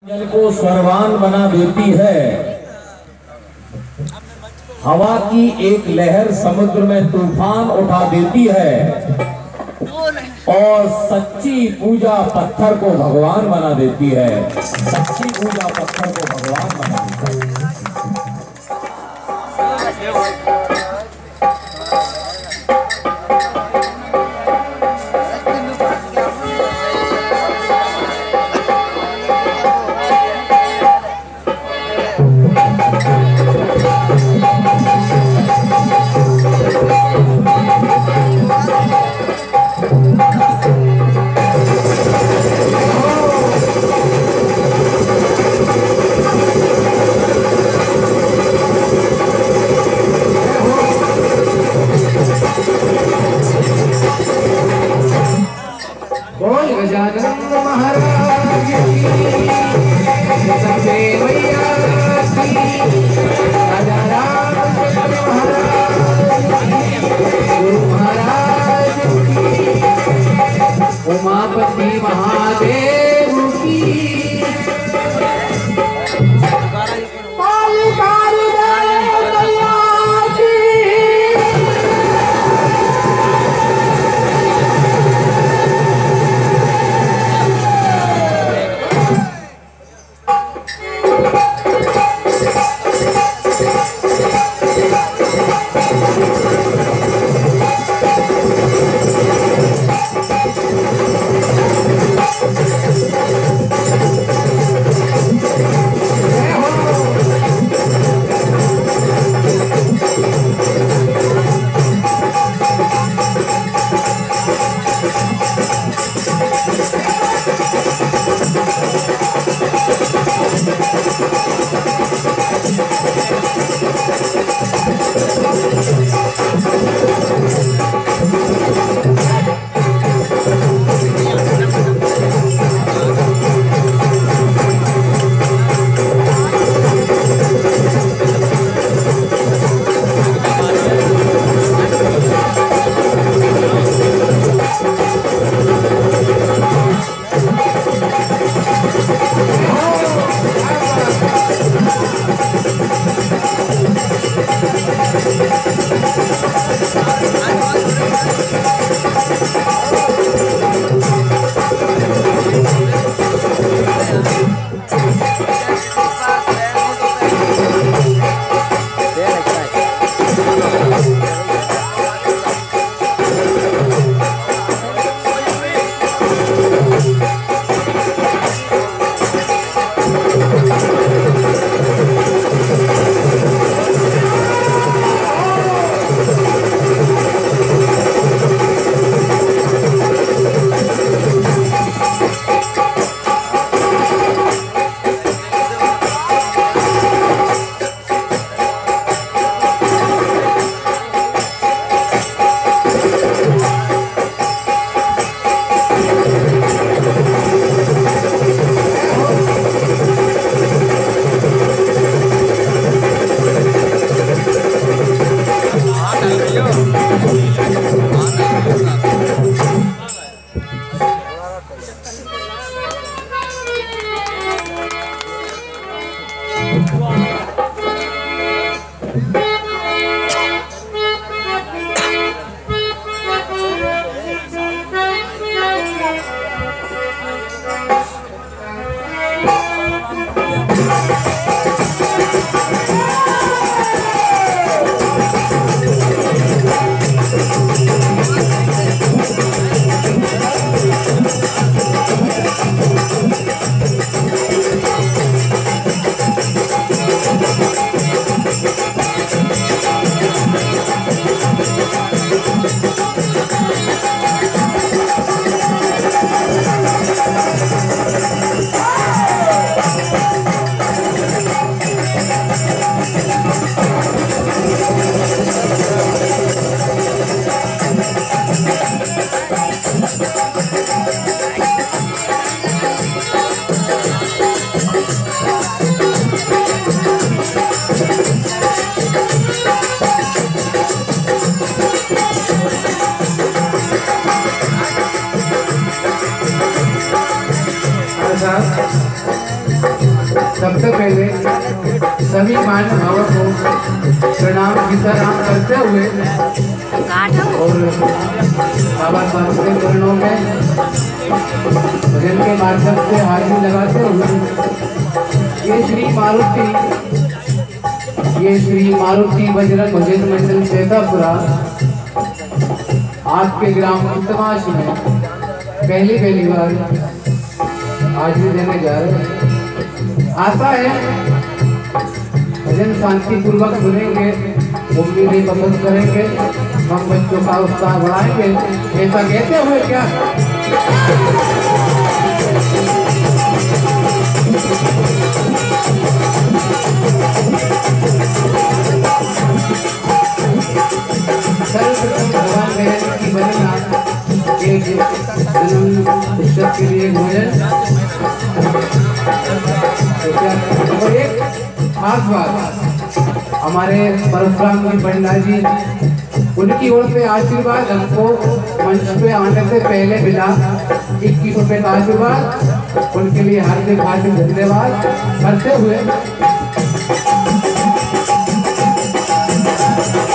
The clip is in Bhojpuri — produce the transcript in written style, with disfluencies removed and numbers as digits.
जल को स्वरवान बना देती है। हवा की एक लहर समुद्र में तूफान उठा देती है और सच्ची पूजा पत्थर को भगवान बना देती है। सच्ची पूजा पत्थर को भगवान बना देती है। गजानन महाराज की सबसे मैया राजा रामचंद्र महाराज गुरु महाराज की उमापति महादेव की सबसे पहले सभी महानुभावों को प्रणाम सीताराम करते हुए और बाबा साहब के चरणों में भजन के माध्यम से हाजिरी लगाते हुए ये श्री मारुति बजरंग भजन मंडल शेखापुरा आपके ग्राम उत्तमाश में पहली बार हाजिरी देने जा रहे हैं। आशा है भजन शांति पूर्वक सुनेंगे, उम्मीदें पसंद करेंगे, हम बच्चों का उत्साह बढ़ाएंगे। ऐसा कहते हुए क्या सर्वप्रथम भगवान गणेश की वंदना एक जन्म उत्सव के लिए भोजन और एक खास बात हमारे परशुराम जी पंडित जी उनकी ओर से आशीर्वाद हमको मंच पे आने से पहले मिला। 21 रुपए का आशीर्वाद, उनके लिए हार्दिक धन्यवाद करते हुए